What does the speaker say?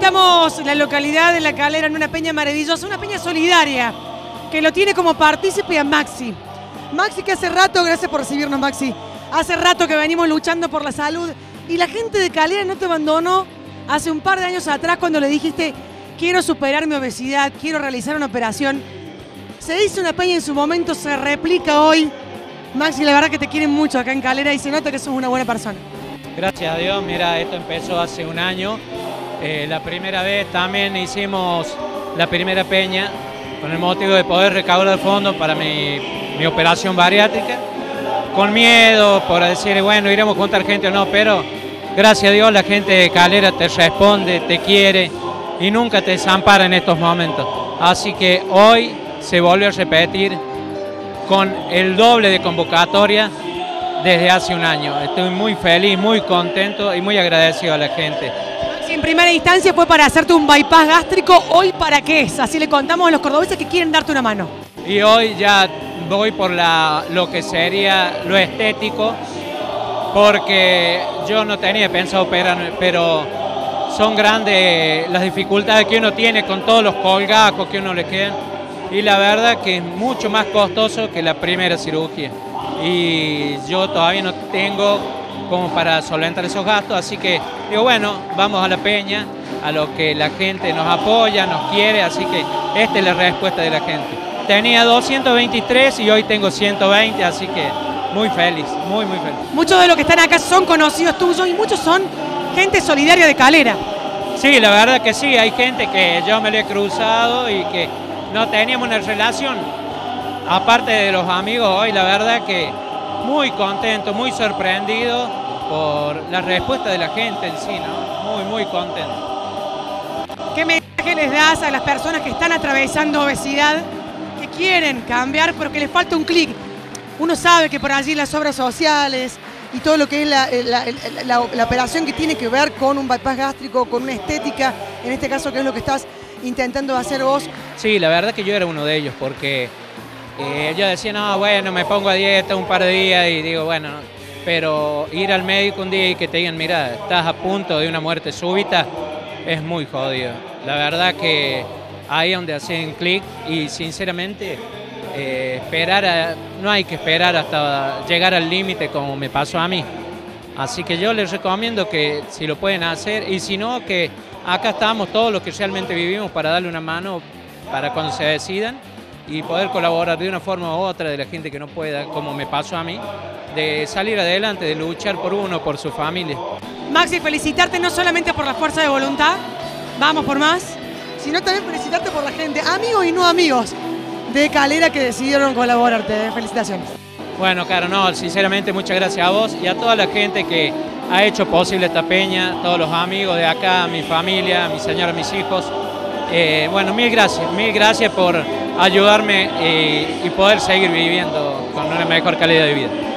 estamos en la localidad de La Calera, en una peña maravillosa, una peña solidaria, que lo tiene como partícipe a Maxi. Maxi, que hace rato, gracias por recibirnos, Maxi, hace rato que venimos luchando por la salud y la gente de Calera no te abandonó hace un par de años atrás cuando le dijiste quiero superar mi obesidad, quiero realizar una operación. Se hizo una peña en su momento, se replica hoy. Maxi, la verdad que te quieren mucho acá en Calera y se nota que sos una buena persona. Gracias a Dios, mira, esto empezó hace un año. La primera vez también hicimos la primera peña con el motivo de poder recaudar fondos para mi operación bariátrica. Con miedo, por decir, bueno, iremos a juntar gente o no, pero gracias a Dios la gente de Calera te responde, te quiere y nunca te desampara en estos momentos. Así que hoy se volvió a repetir con el doble de convocatoria desde hace un año. Estoy muy feliz, muy contento y muy agradecido a la gente. Si en primera instancia fue para hacerte un bypass gástrico, ¿hoy para qué es? Así le contamos a los cordobeses que quieren darte una mano. Y hoy ya voy por lo que sería lo estético, porque yo no tenía pensado operarme, pero son grandes las dificultades que uno tiene con todos los colgacos que uno le quedan. Y la verdad que es mucho más costoso que la primera cirugía. Y yo todavía no tengo como para solventar esos gastos, así que digo, bueno, vamos a la peña, a lo que la gente nos apoya, nos quiere, así que esta es la respuesta de la gente. Tenía 223 y hoy tengo 120, así que muy feliz, muy feliz. Muchos de los que están acá son conocidos tuyos y muchos son gente solidaria de Calera. Sí, la verdad que sí, hay gente que yo me lo he cruzado y que no teníamos una relación, aparte de los amigos hoy, la verdad que muy contento, muy sorprendido por la respuesta de la gente en sí, ¿no? Muy contento. ¿Qué mensaje les das a las personas que están atravesando obesidad, que quieren cambiar, pero que les falta un clic? Uno sabe que por allí las obras sociales y todo lo que es la operación que tiene que ver con un bypass gástrico, con una estética, en este caso, que es lo que estás intentando hacer vos. Sí, la verdad que yo era uno de ellos, porque yo decía, no, bueno, me pongo a dieta un par de días y digo, bueno, pero ir al médico un día y que te digan, mira, estás a punto de una muerte súbita, es muy jodido. La verdad que ahí es donde hacen clic y sinceramente no hay que esperar hasta llegar al límite como me pasó a mí. Así que yo les recomiendo que si lo pueden hacer y si no, que acá estamos todos los que realmente vivimos para darle una mano para cuando se decidan y poder colaborar de una forma u otra de la gente que no pueda, como me pasó a mí, de salir adelante, de luchar por uno, por su familia. Maxi, felicitarte no solamente por la fuerza de voluntad, vamos por más, sino también felicitarte por la gente, amigos y no amigos de Calera que decidieron colaborarte. Felicitaciones. Bueno, Caro, no, sinceramente muchas gracias a vos y a toda la gente que ha hecho posible esta peña, todos los amigos de acá, mi familia, mi señora, mis hijos. Bueno, mil gracias por ayudarme y poder seguir viviendo con una mejor calidad de vida.